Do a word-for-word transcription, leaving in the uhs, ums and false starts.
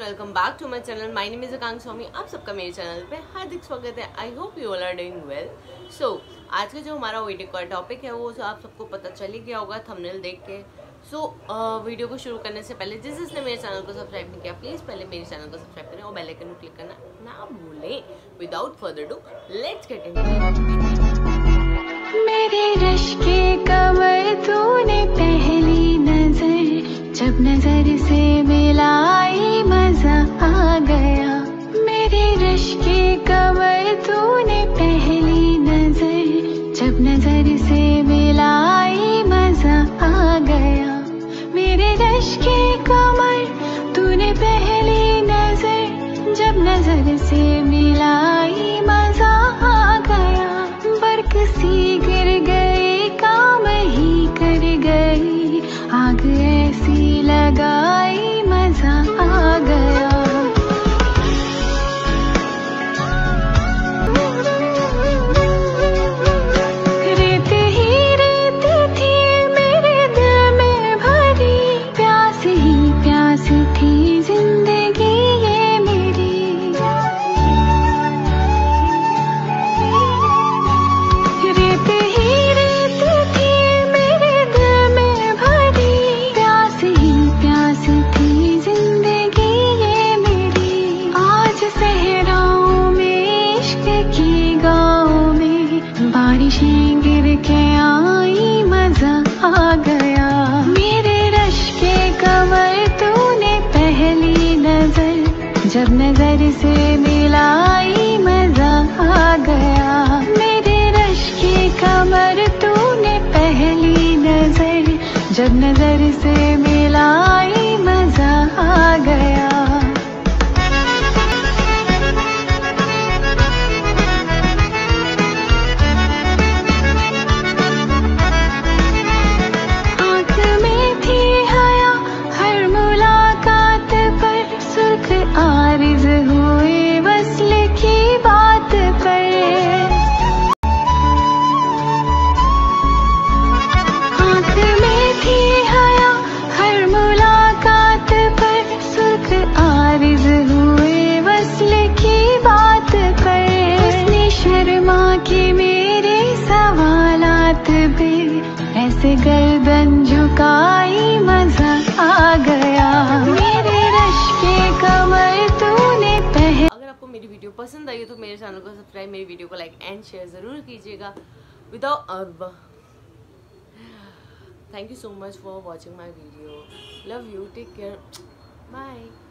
Welcome back to my channel. My name is Akanksha Swami. आप सबका मेरे चैनल पे हार्दिक स्वागत है। I hope you all are doing well. So आज का जो हमारा वीडियो का टॉपिक है वो आप सबको पता चल ही गया होगा थंबनेल देख के। सो so, वीडियो को शुरू करने से पहले जिस जिसने मेरे चैनल को सब्सक्राइब नहीं किया प्लीज पहले मेरे चैनल को सब्सक्राइब करें और बेल आइकन को क्लिक करना ना भूलें। Without further do let's get into. मेरे रश के कमर तूने पहली नजर जब नजर से मिलाई मजा आ गया। मेरे रश के कमर तूने पहली नजर जब नजर से मिलाई मजा आ गया। मेरे रश के कमर तूने पहली नजर जब नजर से मिलाई मजा आ गया। बरक सी गिर गई काम ही कर गई आग ऐसी लगाई मजा आ गया। रेत ही रेत थी मेरे दिल में भरी प्यास ही प्यास थी जिंदगी ये मेरी। रेत ही रेत थी मेरे दिल में भरी प्यास ही प्यास थी जिंदगी ये मेरी। आज सहराओं में इश्क की गाँव में बारिशें गिर के आई मजा आ गया। मेरे रश के कमर तूने पहली नजर जब नजर से मिलाई मजा आ गया। मेरे रश के कमर तूने पहली नजर जब नजर से मिलाई मजा आ गया। आँख में थी हया हर मुलाकात पर सुर्ख आरिज हुए वस्ल की बात पर। आँख में थी हया हर मुलाकात पर सुर्ख आरिज हुए वस्ल की बात पर। उसने शर्मा के मेरे सवालात पे ऐसे गर्दन झुकाई मजा आ गया। मेरे रश के कमर तूने पहले। अगर आपको मेरी वीडियो पसंद आई है तो मेरे चैनल को सब्सक्राइब, मेरी वीडियो को लाइक एंड शेयर जरूर कीजिएगा। Without thank you so much for watching my video. Love you, take care, bye.